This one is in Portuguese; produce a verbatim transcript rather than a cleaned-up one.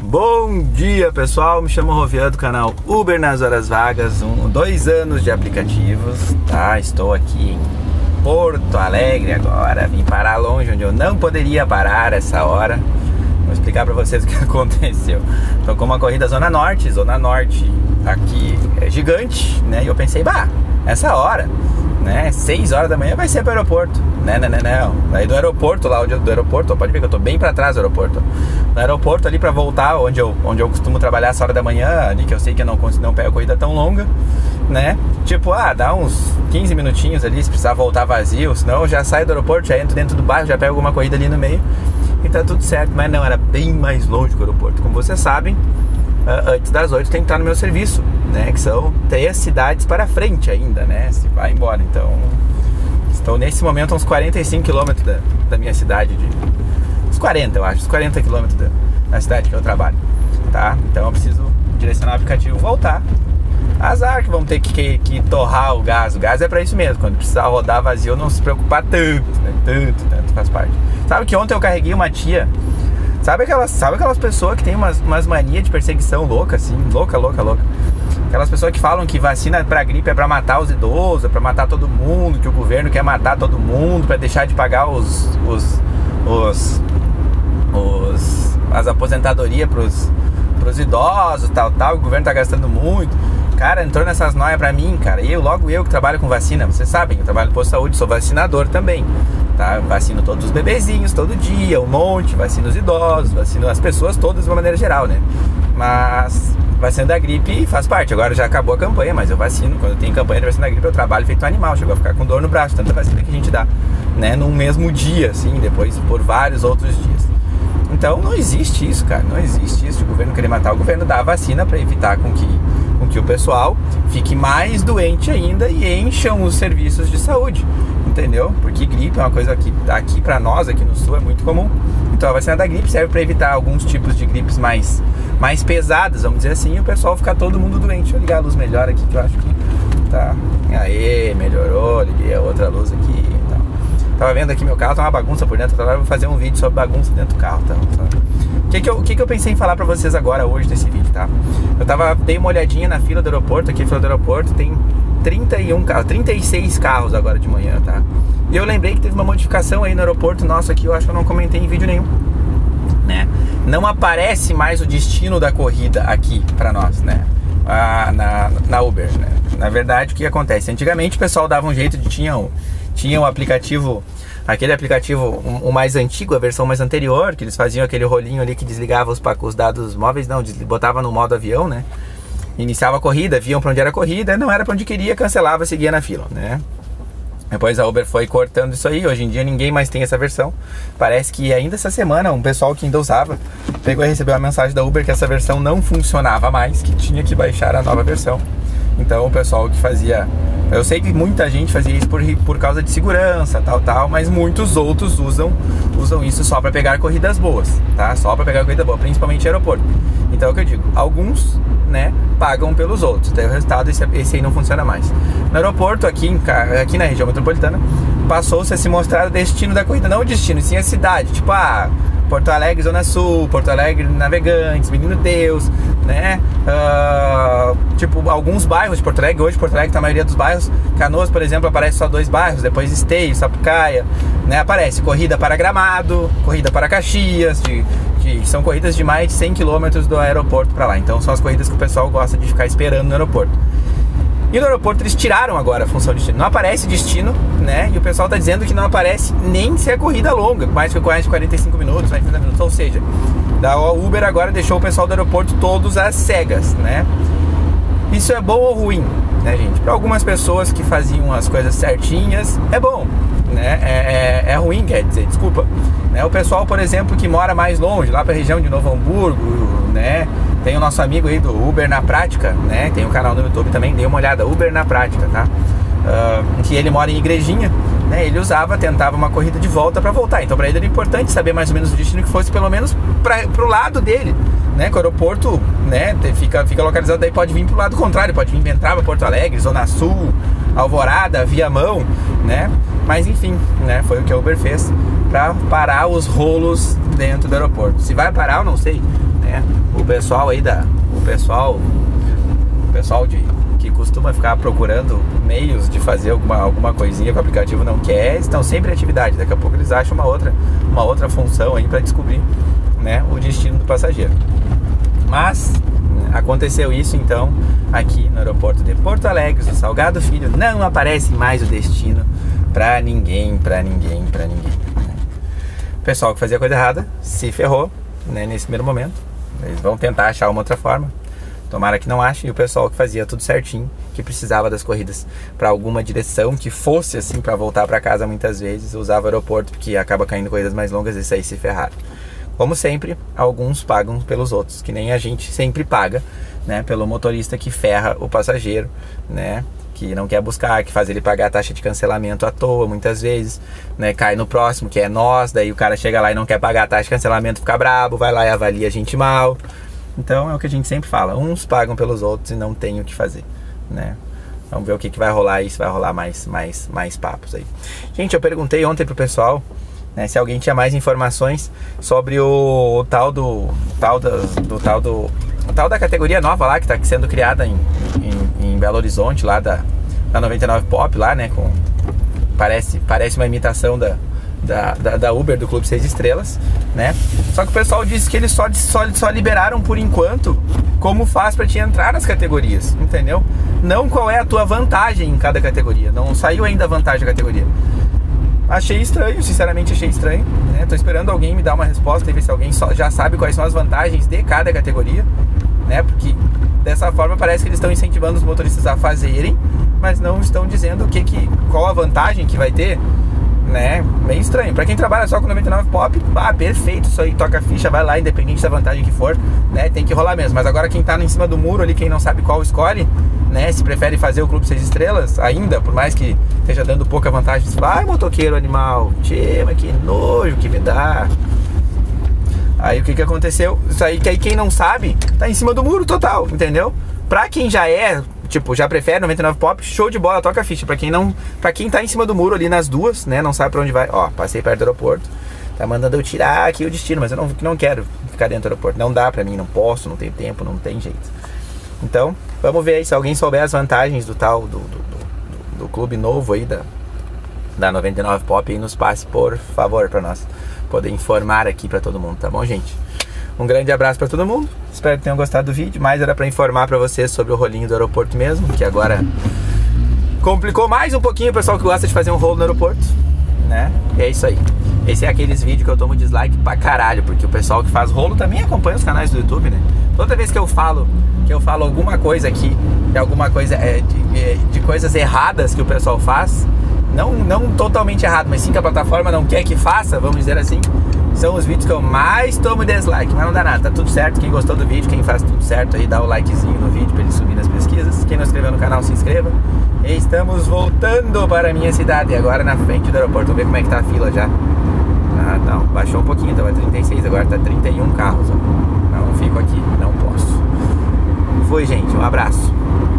Bom dia, pessoal, me chamo Rovian do canal Uber nas horas vagas, um, dois anos de aplicativos, tá? Estou aqui em Porto Alegre agora, vim parar longe onde eu não poderia parar essa hora. Vou explicar pra vocês o que aconteceu. Tô com uma corrida Zona Norte, Zona Norte aqui é gigante, né? E eu pensei, bah, essa hora, né? seis horas da manhã vai ser pro aeroporto. Não, não, não, não. Daí do aeroporto, lá onde eu, do aeroporto, pode ver que eu tô bem pra trás do aeroporto. No aeroporto ali pra voltar, onde eu, onde eu costumo trabalhar essa hora da manhã, ali que eu sei que eu não, não pego a corrida tão longa, né? Tipo, ah, dá uns quinze minutinhos ali, se precisar voltar vazio, senão eu já saio do aeroporto, já entro dentro do bairro, já pego alguma corrida ali no meio e tá tudo certo. Mas não, era bem mais longe que o aeroporto. Como vocês sabem, antes das oito tem que estar no meu serviço, né? Que são três cidades para frente ainda, né? Se vai embora, então... Estou nesse momento a uns quarenta e cinco quilômetros da, da minha cidade, de, uns quarenta eu acho, uns quarenta quilômetros da, da cidade que eu trabalho, tá? Então eu preciso direcionar o aplicativo e voltar. Azar que vamos ter que, que, que torrar o gás, o gás é pra isso mesmo, quando precisar rodar vazio não se preocupar tanto, né? Tanto, tanto faz parte. Sabe que ontem eu carreguei uma tia, sabe aquelas, sabe aquelas pessoas que tem umas, umas manias de perseguição louca assim, louca, louca, louca. Aquelas pessoas que falam que vacina pra gripe é pra matar os idosos, é pra matar todo mundo, que o governo quer matar todo mundo, pra deixar de pagar os, os, os, os as aposentadorias pros, pros idosos, tal, tal, o governo tá gastando muito. Cara, entrou nessas noias pra mim, cara. E eu, logo eu que trabalho com vacina, vocês sabem, eu trabalho no posto de saúde, sou vacinador também, tá? Vacino todos os bebezinhos, todo dia, um monte, vacino os idosos, vacino as pessoas todas de uma maneira geral, né? Mas... vacina da gripe faz parte, agora já acabou a campanha, mas eu vacino, quando tem campanha de vacina da gripe eu trabalho feito um animal, chegou a ficar com dor no braço, tanta vacina que a gente dá, né, num mesmo dia, assim, depois por vários outros dias. Então não existe isso, cara, não existe isso, o governo querer matar, o governo dá a vacina para evitar com que, com que o pessoal fique mais doente ainda e encham os serviços de saúde, entendeu? Porque gripe é uma coisa que aqui pra nós, aqui no sul, é muito comum. Então a vacina da gripe serve para evitar alguns tipos de gripes mais, mais pesadas, vamos dizer assim, e o pessoal ficar todo mundo doente. Deixa eu ligar a luz melhor aqui, que eu acho que tá... Aê, melhorou, liguei a outra luz aqui e tal. Tava vendo aqui meu carro, tá uma bagunça por dentro, agora eu vou fazer um vídeo sobre bagunça dentro do carro, tá? O que que eu, que que eu pensei em falar pra vocês agora, hoje, nesse vídeo, tá? Eu tava, dei uma olhadinha na fila do aeroporto, aqui a fila do aeroporto tem trinta e um carros, trinta e seis carros agora de manhã, tá? E eu lembrei que teve uma modificação aí no aeroporto nosso aqui, eu acho que eu não comentei em vídeo nenhum, né? Não aparece mais o destino da corrida aqui pra nós, né? Ah, na, na Uber, né? Na verdade, o que acontece? Antigamente o pessoal dava um jeito de... Tinha o, tinha o aplicativo... Aquele aplicativo, o, o mais antigo, a versão mais anterior, que eles faziam aquele rolinho ali que desligava os, os dados móveis, não, botava no modo avião, né? Iniciava a corrida, viam pra onde era a corrida, não era pra onde queria, cancelava, seguia na fila, né? Depois a Uber foi cortando isso aí, hoje em dia ninguém mais tem essa versão. Parece que ainda essa semana um pessoal que ainda usava pegou e recebeu uma mensagem da Uber que essa versão não funcionava mais, que tinha que baixar a nova versão. Então o pessoal que fazia... Eu sei que muita gente fazia isso por, por causa de segurança, tal, tal, mas muitos outros usam, usam isso só para pegar corridas boas, tá? Só para pegar corrida boa, principalmente aeroporto. Então é o que eu digo, alguns, né, pagam pelos outros, daí o resultado, esse, esse aí não funciona mais. No aeroporto, aqui, em, aqui na região metropolitana, passou-se a se mostrar o destino da corrida, não o destino, sim a cidade, tipo, ah, Porto Alegre, Zona Sul, Porto Alegre, Navegantes, Menino Deus, né, uh, tipo, alguns bairros de Porto Alegre, hoje Porto Alegre tá a maioria dos bairros, Canoas, por exemplo, aparece só dois bairros, depois Esteio, Sapucaia, né, aparece corrida para Gramado, corrida para Caxias, de, de, são corridas de mais de cem quilômetros do aeroporto para lá, então são as corridas que o pessoal gosta de ficar esperando no aeroporto. E no aeroporto eles tiraram agora a função de destino. Não aparece destino, né? E o pessoal tá dizendo que não aparece nem se é corrida longa, mais que mais de quarenta e cinco minutos, quarenta minutos. Ou seja, da Uber agora deixou o pessoal do aeroporto todos às cegas, né? Isso é bom ou ruim, né, gente? Para algumas pessoas que faziam as coisas certinhas, é bom, né? É, é, é ruim, quer dizer, desculpa. Né? O pessoal, por exemplo, que mora mais longe, lá pra região de Novo Hamburgo, né? Tem o nosso amigo aí do Uber na Prática, né? Tem um canal no YouTube também, dê uma olhada, Uber na Prática, tá? Uh, que ele mora em Igrejinha, né? Ele usava, tentava uma corrida de volta pra voltar. Então pra ele era importante saber mais ou menos o destino que fosse pelo menos pra, pro lado dele, né? Que o aeroporto, né, fica, fica localizado, daí pode vir pro lado contrário, pode vir pra entrar pra Porto Alegre, Zona Sul, Alvorada, Viamão, né? Mas enfim, né? Foi o que a Uber fez pra parar os rolos dentro do aeroporto. Se vai parar, eu não sei. né? O pessoal aí da... O pessoal... O pessoal de, que costuma ficar procurando meios de fazer alguma, alguma coisinha que o aplicativo não quer, estão sempre em atividade. Daqui a pouco eles acham uma outra, uma outra função aí para descobrir, né, o destino do passageiro. Mas aconteceu isso, então, aqui no aeroporto de Porto Alegre, do Salgado Filho, não aparece mais o destino para ninguém, para ninguém, para ninguém. O pessoal que fazia coisa errada se ferrou, né, nesse primeiro momento. Eles vão tentar achar uma outra forma. Tomara que não ache. E o pessoal que fazia tudo certinho, que precisava das corridas para alguma direção, que fosse assim para voltar para casa muitas vezes, usava o aeroporto, porque acaba caindo corridas mais longas, e isso aí se ferraram. Como sempre, alguns pagam pelos outros, que nem a gente sempre paga, né, pelo motorista que ferra o passageiro, né, que não quer buscar, que faz ele pagar a taxa de cancelamento à toa muitas vezes, né, cai no próximo, que é nós, daí o cara chega lá e não quer pagar a taxa de cancelamento, fica brabo, vai lá e avalia a gente mal. Então é o que a gente sempre fala, uns pagam pelos outros e não tem o que fazer, né? Vamos ver o que, que vai rolar aí, se vai rolar mais, mais, mais papos aí. Gente, eu perguntei ontem pro pessoal, né, se alguém tinha mais informações sobre o, o tal do, tal das, do tal do, o tal da categoria nova lá que está sendo criada em, em, em Belo Horizonte, lá da, da noventa e nove Pop lá, né? Com, parece, parece uma imitação da Da, da, da Uber, do Clube seis Estrelas, né? Só que o pessoal disse que eles só, só, só liberaram por enquanto como faz pra te entrar nas categorias, entendeu? Não qual é a tua vantagem em cada categoria. Não saiu ainda a vantagem da categoria. Achei estranho, sinceramente achei estranho, né? Tô esperando alguém me dar uma resposta e ver se alguém só já sabe quais são as vantagens de cada categoria, né? Porque dessa forma parece que eles estão incentivando os motoristas a fazerem, mas não estão dizendo o que, que, qual a vantagem que vai ter, né? Meio estranho. Pra quem trabalha só com noventa e nove Pop, ah, perfeito, isso aí, toca a ficha, vai lá, independente da vantagem que for, né? Tem que rolar mesmo. Mas agora quem tá em cima do muro ali, quem não sabe qual escolhe, né? Se prefere fazer o Clube seis Estrelas, ainda, por mais que esteja dando pouca vantagem, vai, motoqueiro animal, tchê, mas que nojo que me dá. Aí o que que aconteceu? Isso aí, que aí quem não sabe, tá em cima do muro total, entendeu? Pra quem já é, tipo, já prefere noventa e nove Pop, show de bola, toca a ficha. Pra quem não, pra quem tá em cima do muro ali nas duas, né, não sabe pra onde vai, ó, passei perto do aeroporto, tá mandando eu tirar aqui o destino, mas eu não, não quero ficar dentro do aeroporto, não dá pra mim, não posso, não tenho tempo, não tem jeito. Então, vamos ver aí, se alguém souber as vantagens do tal, do, do, do, do clube novo aí, da, da noventa e nove Pop, aí nos passe, por favor, pra nós poder informar aqui pra todo mundo, tá bom, gente? Um grande abraço pra todo mundo, espero que tenham gostado do vídeo, mas era pra informar pra vocês sobre o rolinho do aeroporto mesmo, que agora complicou mais um pouquinho o pessoal que gosta de fazer um rolo no aeroporto, né? E é isso aí. Esse é aqueles vídeos que eu tomo dislike pra caralho, porque o pessoal que faz rolo também acompanha os canais do YouTube, né? Toda vez que eu falo, que eu falo alguma coisa aqui, de alguma coisa, é, de, de coisas erradas que o pessoal faz, não, não totalmente errado, mas sim que a plataforma não quer que faça, vamos dizer assim, são os vídeos que eu mais tomo dislike, mas não dá nada, tá tudo certo. Quem gostou do vídeo, quem faz tudo certo aí, dá o likezinho no vídeo pra ele subir nas pesquisas. Quem não se inscreveu no canal, se inscreva. E estamos voltando para a minha cidade, agora na frente do aeroporto. Vamos ver como é que tá a fila já. Ah, não, baixou um pouquinho, tava trinta e seis, agora tá trinta e um carros, ó. Não fico aqui, não posso. Fui, gente, um abraço.